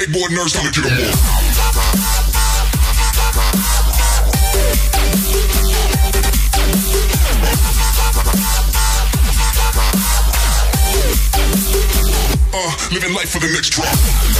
skateboard nerds, time to get them on. Living life for the next drop.